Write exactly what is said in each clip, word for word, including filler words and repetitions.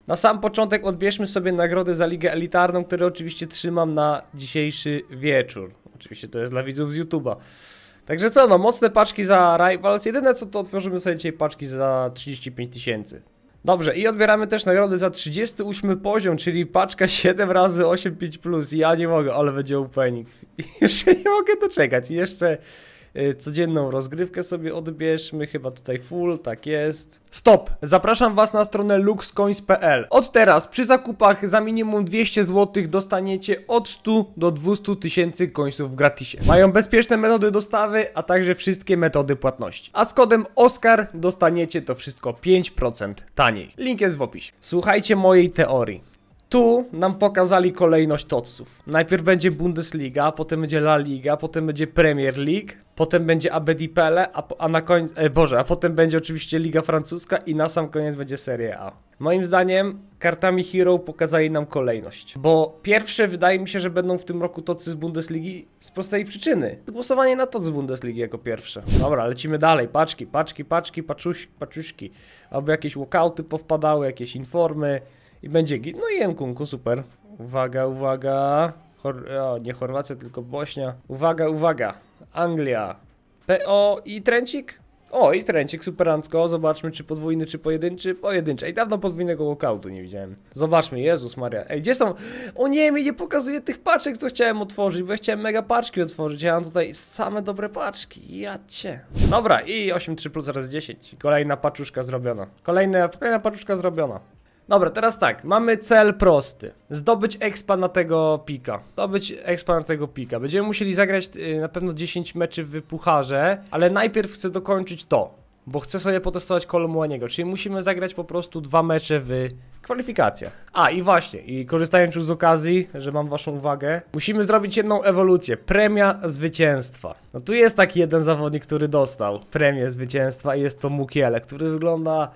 Na sam początek odbierzmy sobie nagrodę za ligę elitarną, które oczywiście trzymam na dzisiejszy wieczór. Oczywiście to jest dla widzów z YouTube'a. Także co, no, mocne paczki za Rivals. Jedyne co, to otworzymy sobie dzisiaj paczki za trzydzieści pięć tysięcy. Dobrze, i odbieramy też nagrody za trzydziesty ósmy poziom, czyli paczka siedem razy osiem pięć plus. Ja nie mogę, ale będzie opening. Jeszcze nie mogę doczekać. I jeszcze y, codzienną rozgrywkę sobie odbierzmy, chyba tutaj full, tak jest. Stop! Zapraszam was na stronę luxcoins kropka p l. Od teraz przy zakupach za minimum dwieście złotych dostaniecie od stu do dwustu tysięcy coinsów w gratisie. Mają bezpieczne metody dostawy, a także wszystkie metody płatności. A z kodem Oskar dostaniecie to wszystko pięć procent taniej. Link jest w opisie. Słuchajcie mojej teorii. Tu nam pokazali kolejność totsów. Najpierw będzie Bundesliga, potem będzie La Liga, potem będzie Premier League, potem będzie A B D P L, a, a na koniec, e, Boże, a potem będzie oczywiście Liga Francuska i na sam koniec będzie Serie A. Moim zdaniem kartami Hero pokazali nam kolejność, bo pierwsze wydaje mi się, że będą w tym roku totsy z Bundesligi z prostej przyczyny. Głosowanie na tots z Bundesligi jako pierwsze. Dobra, lecimy dalej. Paczki, paczki, paczki, paczuś, paczuśki. Aby jakieś walkouty powpadały, jakieś informy. I będzie git. No i Nkunku, super. Uwaga, uwaga. Chor o, nie Chorwacja, tylko Bośnia. Uwaga, uwaga. Anglia. P o i Trencik? O, i Trencik, superancko. Zobaczmy, czy podwójny, czy pojedynczy. Pojedynczy. Ej, dawno podwójnego walkoutu nie widziałem. Zobaczmy, Jezus Maria. Ej, gdzie są? O nie, mi nie pokazuje tych paczek, co chciałem otworzyć, bo ja chciałem mega paczki otworzyć. Ja mam tutaj same dobre paczki. Ja cię. Dobra, i osiem trzy plus razy dziesięć. Kolejna paczuszka zrobiona. Kolejna, kolejna paczuszka zrobiona. Dobra, teraz tak, mamy cel prosty. Zdobyć expa na tego pika. Zdobyć expa na tego pika. Będziemy musieli zagrać yy, na pewno dziesięć meczy w pucharze, ale najpierw chcę dokończyć to, bo chcę sobie potestować Kolo Muaniego, czyli musimy zagrać po prostu dwa mecze w kwalifikacjach. A i właśnie, i korzystając już z okazji, że mam waszą uwagę, musimy zrobić jedną ewolucję. Premia zwycięstwa. No tu jest taki jeden zawodnik, który dostał premię zwycięstwa i jest to Mukiele, który wygląda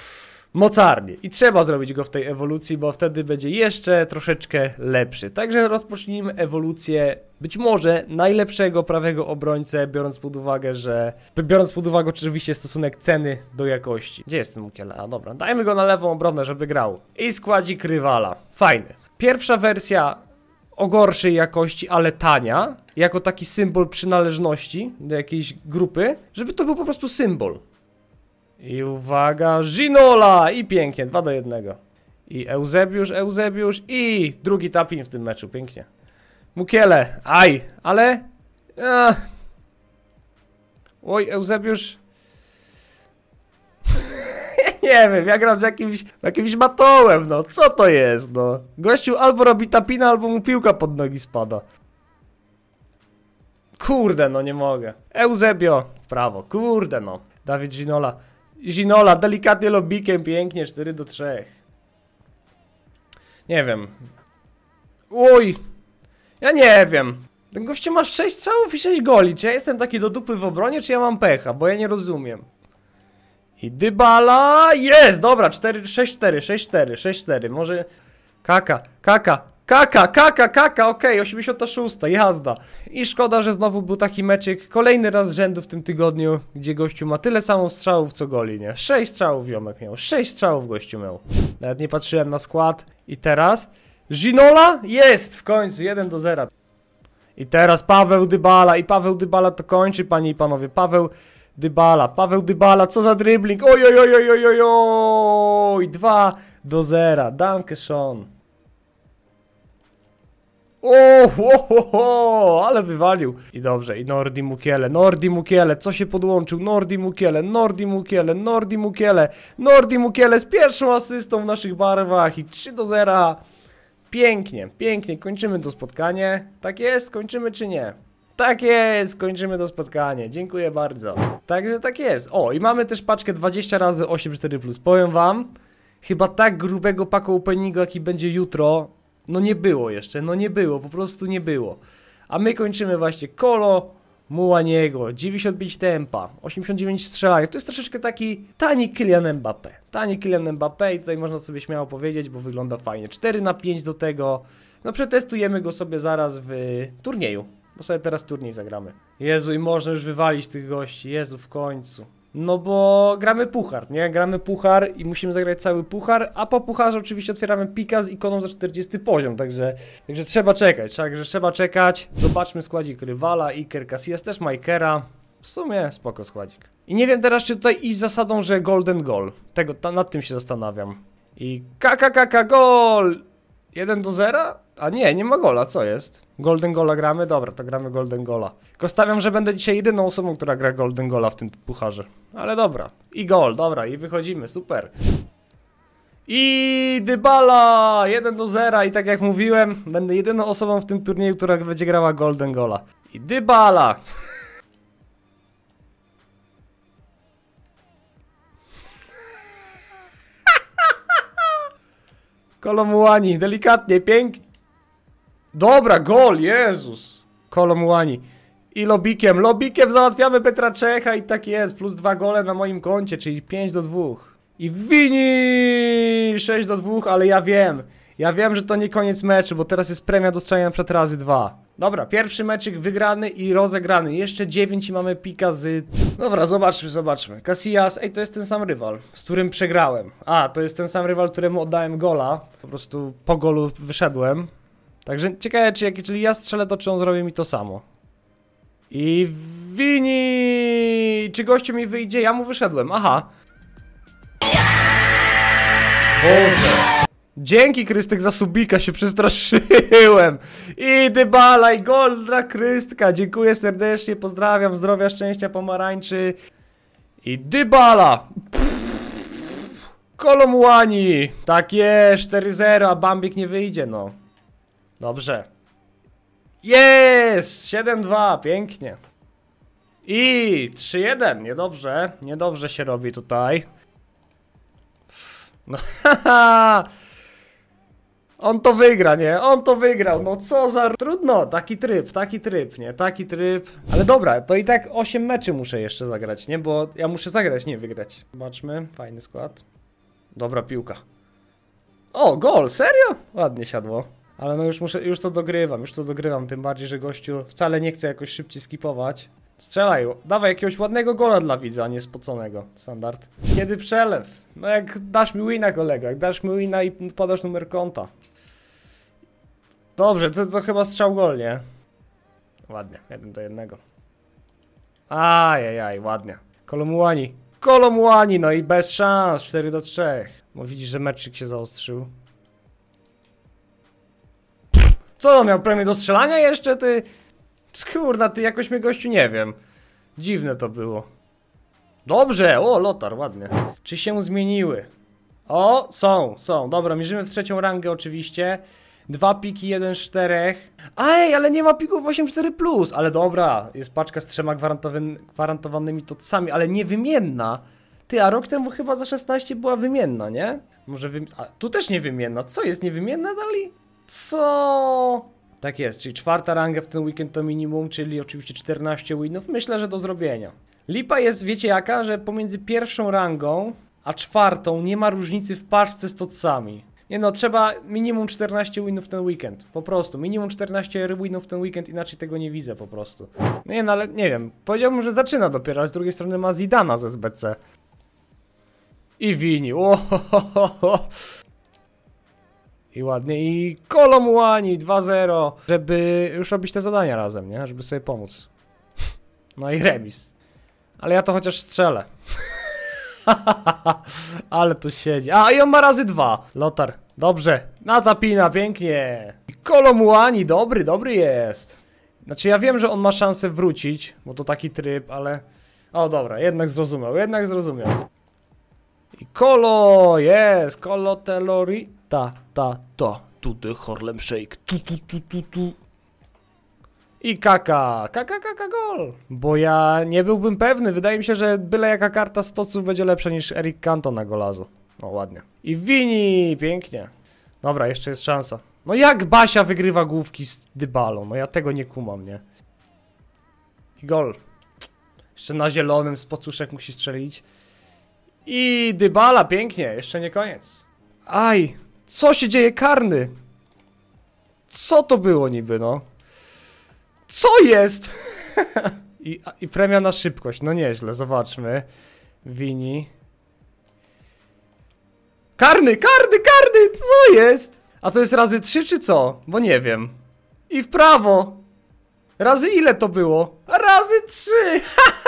mocarnie i trzeba zrobić go w tej ewolucji, bo wtedy będzie jeszcze troszeczkę lepszy. Także rozpocznijmy ewolucję być może najlepszego prawego obrońcę, biorąc pod uwagę, że biorąc pod uwagę oczywiście stosunek ceny do jakości. Gdzie jest ten Mukiele? A dobra, dajmy go na lewą obronę, żeby grał. I składzik rywala. Fajny. Pierwsza wersja o gorszej jakości, ale tania, jako taki symbol przynależności do jakiejś grupy, żeby to był po prostu symbol. I uwaga, Ginola! I pięknie, dwa do jednego. I Eusebiusz, Eusebiusz i drugi tapin w tym meczu, pięknie. Mukiele, aj, ale... Ach. Oj, Eusebiusz... Nie wiem, ja gram z jakimś, jakimś matołem, no, co to jest, no. Gościu albo robi tapina, albo mu piłka pod nogi spada. Kurde, no nie mogę. Eusebio, w prawo, kurde no. Dawid Ginola. Ginola, delikatnie lobikiem, pięknie, cztery do trzech. Nie wiem. Oj! Ja nie wiem. Ten gościu ma sześć strzałów i sześć goli. Czy ja jestem taki do dupy w obronie, czy ja mam pecha? Bo ja nie rozumiem. I Dybala! Jest! Dobra, cztery sześć cztery, sześć cztery, sześć cztery. Może... Kaka, kaka. Kaka, kaka, kaka, okej, okay, osiemdziesiąta szósta, jazda. I szkoda, że znowu był taki meczyk, kolejny raz z rzędu w tym tygodniu, gdzie gościu ma tyle samo strzałów co goli, nie? sześć strzałów ziomek miał, sześć strzałów gościu miał. Nawet nie patrzyłem na skład. I teraz? Ginola? Jest! W końcu, jeden do zera. I teraz Paweł Dybala, i Paweł Dybala to kończy, panie i panowie. Paweł Dybala, Paweł Dybala, co za dribbling, oj, oj, oj, oj, oj, oj, oj, dwa do zera, danke schon. O, ho, ho, ho, ale wywalił. I dobrze, i Nordi Mukiele, Nordi Mukiele, co się podłączył? Nordi Mukiele, Nordi Mukiele, Nordi Mukiele, Nordi Mukiele z pierwszą asystą w naszych barwach i trzy do zera. Pięknie, pięknie, kończymy to spotkanie. Tak jest, kończymy czy nie? Tak jest, kończymy to spotkanie, dziękuję bardzo. Także tak jest. O, i mamy też paczkę dwadzieścia razy osiem cztery plus. Powiem wam, chyba tak grubego paku openingu, jaki będzie jutro, no nie było jeszcze, no nie było, po prostu nie było. A my kończymy właśnie Kolo Muaniego, dziewięćdziesiąt pięć tempa, osiemdziesiąt dziewięć strzelania. To jest troszeczkę taki tani Kylian Mbappé. Tani Kylian Mbappé i tutaj można sobie śmiało powiedzieć, bo wygląda fajnie. cztery na pięć do tego. No przetestujemy go sobie zaraz w turnieju, bo sobie teraz turniej zagramy. Jezu, i można już wywalić tych gości, Jezu, w końcu. No bo gramy puchar, nie? Gramy puchar i musimy zagrać cały puchar, a po pucharze oczywiście otwieramy pika z ikoną za czterdziesty poziom, także, także trzeba czekać, także trzeba czekać. Zobaczmy składzik rywala, Iker Casillas też ma Ikera. W sumie spoko składzik. I nie wiem teraz, czy tutaj iść zasadą, że golden goal. Tego, ta, nad tym się zastanawiam. I kakakaka gol! jeden do zera? A nie, nie ma gola, co jest? Golden gola gramy? Dobra, to gramy golden gola. Tylko stawiam, że będę dzisiaj jedyną osobą, która gra golden gola w tym pucharze. Ale dobra. I gol, dobra, i wychodzimy, super. I Dybala! jeden do zera i tak jak mówiłem, będę jedyną osobą w tym turnieju, która będzie grała golden gola. I Dybala! Kolo Muani, delikatnie, pięknie. Dobra, gol, Jezus. Kolo Muani. I lobikiem, lobikiem załatwiamy Petra Czecha i tak jest. Plus dwa gole na moim koncie, czyli pięć do dwóch. I Vini! sześć do dwóch, ale ja wiem. Ja wiem, że to nie koniec meczu, bo teraz jest premia do strzelania przed razy dwa. Dobra, pierwszy meczyk wygrany i rozegrany. Jeszcze dziewięć i mamy pika z... Dobra, zobaczmy, zobaczmy. Casillas, ej, to jest ten sam rywal, z którym przegrałem. A, to jest ten sam rywal, któremu oddałem gola. Po prostu po golu wyszedłem. Także ciekawe, czy jak, czyli ja strzelę, to czy on zrobi mi to samo. I Vini! Czy gościu mi wyjdzie? Ja mu wyszedłem, aha. Boże. Dzięki, Krystek, za subika, się przestraszyłem. I Dybala, i gol dla Krystka. Dziękuję serdecznie, pozdrawiam, zdrowia, szczęścia, pomarańczy. I Dybala. Kolo Muani. Tak jest, cztery zero, a Bambik nie wyjdzie, no. Dobrze. Jest! siedem dwa, pięknie. I trzy jeden, niedobrze. Niedobrze się robi tutaj. No haha. On to wygra, nie? On to wygrał, no co za... Trudno, taki tryb, taki tryb, nie? Taki tryb. Ale dobra, to i tak osiem meczy muszę jeszcze zagrać, nie? Bo ja muszę zagrać, nie wygrać. Zobaczmy, fajny skład. Dobra piłka. O, gol, serio? Ładnie siadło. Ale no już muszę, już to dogrywam, już to dogrywam, tym bardziej, że gościu wcale nie chce jakoś szybciej skipować. Strzelaj, dawaj jakiegoś ładnego gola dla widza, a nie spoconego. Standard. Kiedy przelew? No jak dasz mi wina, kolego, jak dasz mi wina i podasz numer konta. Dobrze, to, to chyba strzał gol, nie? Ładnie, jeden do jednego. Ajajaj, ładnie. Kolo Muani. Kolo Muani, no i bez szans, cztery do trzech. Bo widzisz, że meczyk się zaostrzył. Co on miał, premię do strzelania jeszcze, ty? Skurna, ty jakoś mnie gościu nie wiem. Dziwne to było. Dobrze, o, Lotar, ładnie. Czy się zmieniły? O, są, są. Dobra, mierzymy w trzecią rangę oczywiście. Dwa piki, jeden z czterech. Ej, ale nie ma pików osiem cztery plus. Ale dobra, jest paczka z trzema gwarantowanymi tocami, ale nie wymienna. Ty, a rok temu chyba za szesnaście była wymienna, nie? Może wym... A, tu też nie wymienna. Co, jest niewymienna dali? Co? Tak jest, czyli czwarta ranga w ten weekend to minimum, czyli oczywiście czternaście winów. Myślę, że do zrobienia. Lipa jest, wiecie jaka? Że pomiędzy pierwszą rangą a czwartą nie ma różnicy w paczce z tocami. Nie no, trzeba minimum czternaście winów w ten weekend. Po prostu, minimum czternaście winów w ten weekend, inaczej tego nie widzę po prostu. Nie no, ale nie wiem, powiedziałbym, że zaczyna dopiero, ale z drugiej strony ma Zidana z S B C. I Vini, ohohoho. I ładnie, i Kolo Muani dwa zero, żeby już robić te zadania razem, nie? Żeby sobie pomóc. No i remis. Ale ja to chociaż strzelę. Ale to siedzi. A, i on ma razy dwa. Lotar, dobrze. Na zapina, pięknie. I Kolo Muani, dobry, dobry jest. Znaczy ja wiem, że on ma szansę wrócić, bo to taki tryb, ale... O, dobra, jednak zrozumiał, jednak zrozumiał. I Kolo, jest, Kolo Telori. Ta, ta, to. Tu the Harlem Shake. Tu, tu, tu, tu, tu. I Kaka. Kaka, kaka, gol. Bo ja nie byłbym pewny. Wydaje mi się, że byle jaka karta z toców będzie lepsza niż Eric Cantona golazu. No ładnie. I Vini. Pięknie. Dobra, jeszcze jest szansa. No jak Basia wygrywa główki z Dybalą? No ja tego nie kumam, nie? I gol. Jeszcze na zielonym z pocuszek musi strzelić. I Dybala. Pięknie. Jeszcze nie koniec. Aj. Co się dzieje? Karny. Co to było niby, no? Co jest? I, I premia na szybkość, no nieźle, zobaczmy. Wini. Karny, karny, karny! Co jest? A to jest razy trzy czy co? Bo nie wiem. I w prawo. Razy ile to było? Razy trzy!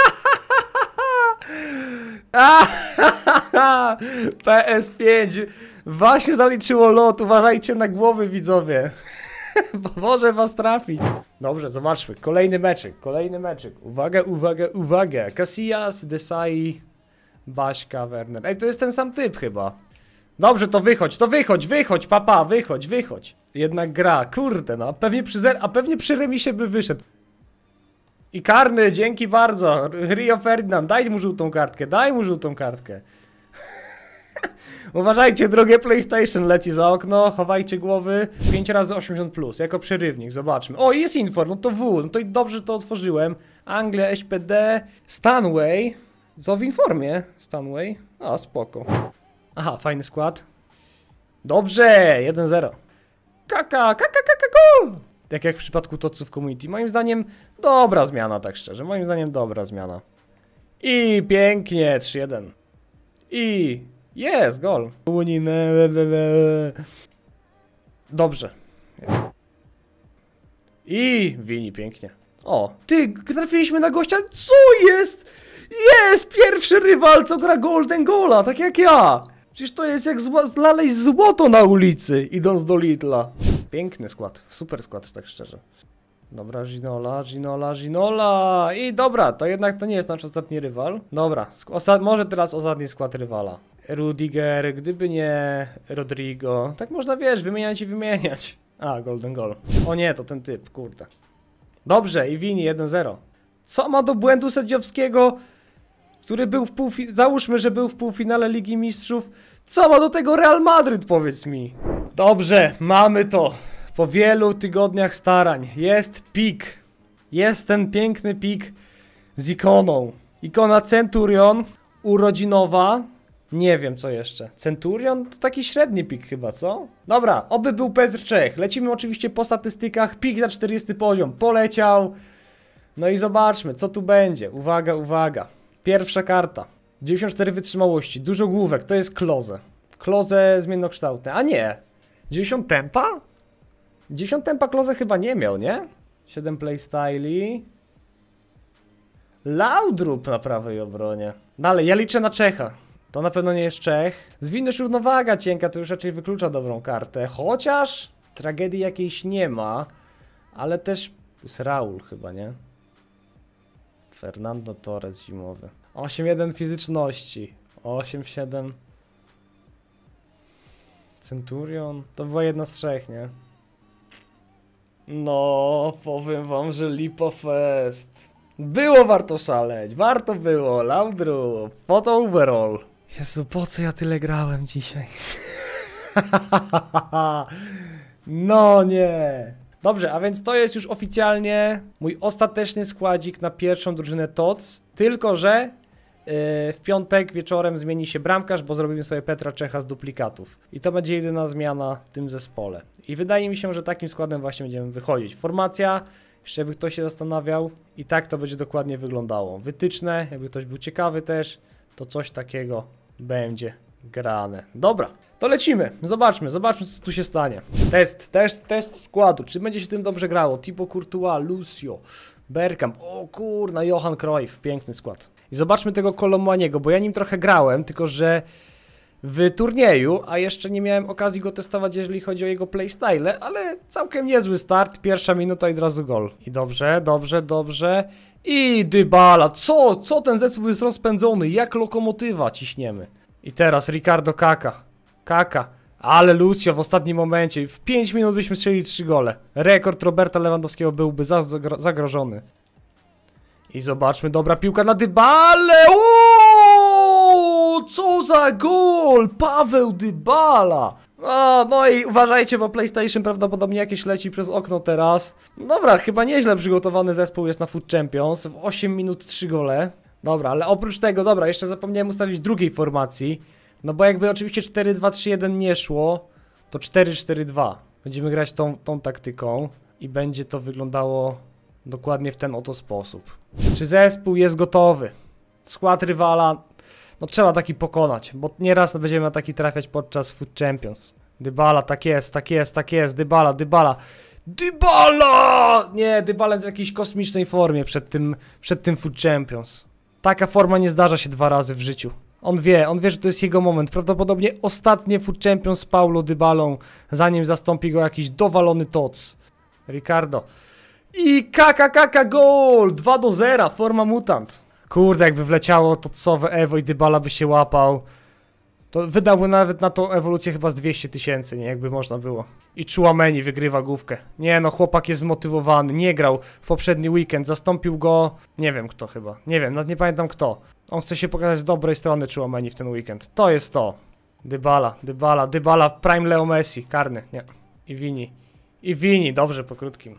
P S pięć. Właśnie zaliczyło lot. Uważajcie na głowy, widzowie. Bo może was trafić. Dobrze, zobaczmy. Kolejny meczyk, kolejny meczyk. Uwaga, uwaga, uwaga. Casillas, Desai, Baśka, Werner. Ej, to jest ten sam typ chyba. Dobrze, to wychodź, to wychodź, wychodź, papa, wychodź, wychodź. Jednak gra, kurde, no. Pewnie przy zer a pewnie przy remisie by wyszedł. I karny, dzięki bardzo. Rio Ferdinand, daj mu żółtą kartkę, daj mu żółtą kartkę. Uważajcie, drogie PlayStation leci za okno, chowajcie głowy. pięć razy osiemdziesiąt plus, jako przerywnik, zobaczmy. O, jest inform, no to W, no to i dobrze że to otworzyłem. Anglia, S P D, Stanway. Co w informie? Stanway? A, spoko. Aha, fajny skład. Dobrze, jeden zero. Kaka, kaka, kaka, gol! Tak jak w przypadku Totsów Community. Moim zdaniem dobra zmiana, tak szczerze. Moim zdaniem dobra zmiana. I pięknie, trzy jeden. I jest, gol. Dobrze. Jest. I Wini, pięknie. O, ty, trafiliśmy na gościa. Co jest? Jest pierwszy rywal, co gra Golden Gola, tak jak ja. Przecież to jest jak znaleźć złoto na ulicy, idąc do Lidla. Piękny skład, super skład, tak szczerze. Dobra, Ginola, Ginola, Ginola. I dobra, to jednak to nie jest nasz ostatni rywal. Dobra, może teraz ostatni skład rywala. Rudiger, gdyby nie Rodrigo. Tak można, wiesz, wymieniać i wymieniać. A, Golden Goal. O nie, to ten typ, kurde. Dobrze, i Wini jeden zero. Co ma do błędu sędziowskiego, który był w półfinale, załóżmy, że był w półfinale Ligi Mistrzów. Co ma do tego Real Madryt, powiedz mi? Dobrze, mamy to. Po wielu tygodniach starań. Jest pik. Jest ten piękny pik z ikoną. Ikona Centurion, urodzinowa. Nie wiem co jeszcze. Centurion to taki średni pik chyba, co? Dobra, oby był Petr Czech. Lecimy oczywiście po statystykach. Pik za czterdziesty poziom. Poleciał. No i zobaczmy, co tu będzie. Uwaga, uwaga. Pierwsza karta. dziewięćdziesiąt cztery wytrzymałości. Dużo główek. To jest Klose. Klose zmiennokształtne. A nie. dziewięćdziesiąt tempa? dziewięćdziesiąt tempa Klose chyba nie miał, nie? siedem playstyli. Laudrup na prawej obronie. Dalej, ja liczę na Czecha. To na pewno nie jest Czech. Zwinność równowaga cienka to już raczej wyklucza dobrą kartę. Chociaż tragedii jakiejś nie ma. Ale też jest Raul chyba, nie? Fernando Torres zimowy. osiem jeden fizyczności. osiem siedem. Centurion. To była jedna z trzech, nie? No, powiem wam, że lipa fest. Było warto szaleć. Warto było. Laudrup. Photo overall. Jezu, po co ja tyle grałem dzisiaj? No nie. Dobrze, a więc to jest już oficjalnie mój ostateczny składzik na pierwszą drużynę T O C. Tylko że yy, w piątek wieczorem zmieni się bramkarz, bo zrobimy sobie Petra Czecha z duplikatów. I to będzie jedyna zmiana w tym zespole. I wydaje mi się, że takim składem właśnie będziemy wychodzić. Formacja, jeszcze jakby ktoś się zastanawiał, i tak to będzie dokładnie wyglądało. Wytyczne, jakby ktoś był ciekawy też, to coś takiego będzie grane. Dobra, to lecimy. Zobaczmy, zobaczmy co tu się stanie. Test, test, test składu. Czy będzie się tym dobrze grało? Thibaut Courtois, Lucio, Bergkamp. O kurna, Johan Cruyff. Piękny skład. I zobaczmy tego Kolomaniego, bo ja nim trochę grałem, tylko że w turnieju, a jeszcze nie miałem okazji go testować, jeżeli chodzi o jego playstyle, ale całkiem niezły start. Pierwsza minuta i od razu gol. I dobrze, dobrze, dobrze. I Dybala. Co? Co ten zespół jest rozpędzony? Jak lokomotywa ciśniemy. I teraz Ricardo Kaka. Kaka. Ale Lucio w ostatnim momencie. W pięć minut byśmy strzelili trzy gole. Rekord Roberta Lewandowskiego byłby zagrożony. I zobaczmy, dobra piłka na Dybalę. Uuuu, co za gol! Paweł Dybala. O, no i uważajcie, bo PlayStation prawdopodobnie jakieś leci przez okno teraz. Dobra, chyba nieźle przygotowany zespół jest na Foot Champions. W osiem minut trzy gole. Dobra, ale oprócz tego, dobra, jeszcze zapomniałem ustawić drugiej formacji. No bo jakby oczywiście cztery dwa trzy jeden nie szło, to cztery cztery dwa. Będziemy grać tą, tą taktyką i będzie to wyglądało dokładnie w ten oto sposób. Czy zespół jest gotowy? Skład rywala. No trzeba taki pokonać, bo nieraz będziemy na taki trafiać podczas Food Champions. Dybala, tak jest, tak jest, tak jest, Dybala, Dybala. Dybala! Nie, Dybala jest w jakiejś kosmicznej formie przed tym, przed tym Food Champions. Taka forma nie zdarza się dwa razy w życiu. On wie, on wie, że to jest jego moment. Prawdopodobnie ostatnie Food Champions z Paulo Dybalą, zanim zastąpi go jakiś dowalony toc. Ricardo. I kaka kaka gol! dwa do zera, forma mutant. Kurde, jakby wleciało tocowe Evo i Dybala by się łapał, to wydałby nawet na tą ewolucję chyba z dwieście tysięcy, nie? Jakby można było. I Tchouaméni wygrywa główkę. Nie no, chłopak jest zmotywowany, nie grał w poprzedni weekend, zastąpił go, nie wiem kto chyba, nie wiem, nawet nie pamiętam kto. On chce się pokazać z dobrej strony Tchouaméni w ten weekend. To jest to. Dybala, Dybala, Dybala, prime Leo Messi, karny, nie. I Vini. I Vini, dobrze po krótkim.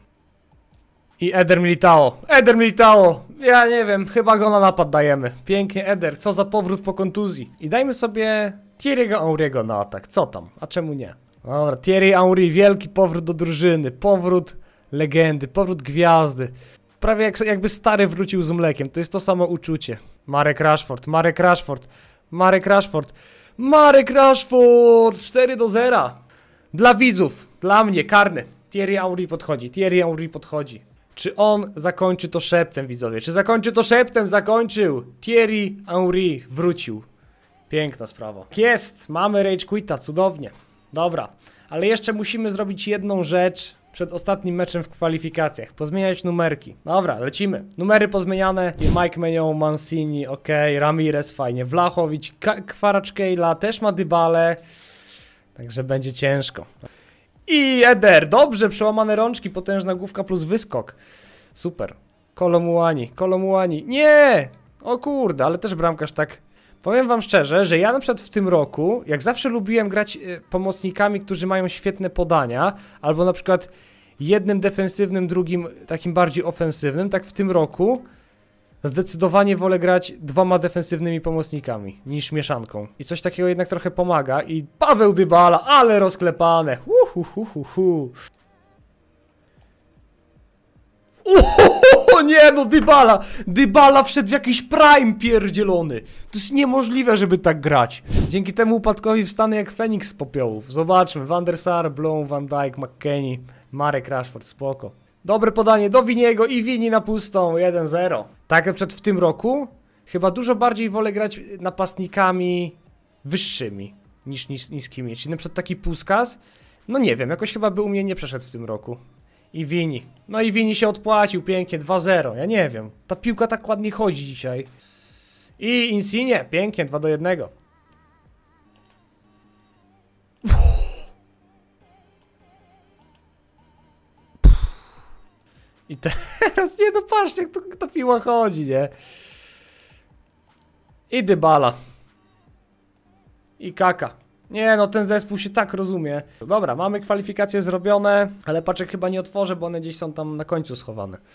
I Eder Militao. Eder Militao! Ja nie wiem, chyba go na napad dajemy. Pięknie Eder, co za powrót po kontuzji. I dajmy sobie Thierry'ego Henry'ego na atak. Co tam? A czemu nie? Dobra, Thierry Henry, wielki powrót do drużyny. Powrót legendy, powrót gwiazdy. Prawie jak, jakby stary wrócił z mlekiem. To jest to samo uczucie. Marek Rashford, Marek Rashford, Marek Rashford. Marek Rashford! cztery do zera. Dla widzów, dla mnie, karny. Thierry Henry podchodzi, Thierry Henry podchodzi. Czy on zakończy to szeptem, widzowie? Czy zakończy to szeptem? Zakończył! Thierry Henry wrócił. Piękna sprawa. Jest! Mamy Rage Quita, cudownie. Dobra, ale jeszcze musimy zrobić jedną rzecz przed ostatnim meczem w kwalifikacjach. Pozmieniać numerki. Dobra, lecimy. Numery pozmieniane. Mike Maignan, Mancini, ok. Ramirez, fajnie. Vlahovic, Kvaratskhelia też ma Dybalę. Także będzie ciężko. I Eder, dobrze, przełamane rączki, potężna główka plus wyskok. Super. Kolo Muani, Kolo Muani. Nie! O kurde, ale też bramkarz tak... Powiem wam szczerze, że ja na przykład w tym roku, jak zawsze lubiłem grać y, pomocnikami, którzy mają świetne podania, albo na przykład jednym defensywnym, drugim takim bardziej ofensywnym, tak w tym roku zdecydowanie wolę grać dwoma defensywnymi pomocnikami niż mieszanką. I coś takiego jednak trochę pomaga. I Paweł Dybala, ale rozklepane. Uhuhuhuhu. O nie no, Dybala! Dybala wszedł w jakiś prime pierdzielony. To jest niemożliwe, żeby tak grać. Dzięki temu upadkowi wstanę jak Feniks z popiołów. Zobaczmy, Van der Sar, Blom, Van Dijk, McKennie, Marek Rashford, spoko. Dobre podanie do Viniego i Vini na pustą, jeden zero. Tak jak przed w tym roku, chyba dużo bardziej wolę grać napastnikami wyższymi niż nis niskimi. Czyli na przykład taki Puskas, no nie wiem, jakoś chyba by u mnie nie przeszedł w tym roku. I Vini. No i Vini się odpłacił pięknie, dwa zero, ja nie wiem. Ta piłka tak ładnie chodzi dzisiaj. I Insigne, pięknie, dwa do jednego. I teraz, nie no patrzcie, jak to, ta piła chodzi, nie? I Dybala. I Kaka. Nie no, ten zespół się tak rozumie. Dobra, mamy kwalifikacje zrobione, ale paczek chyba nie otworzę, bo one gdzieś są tam na końcu schowane.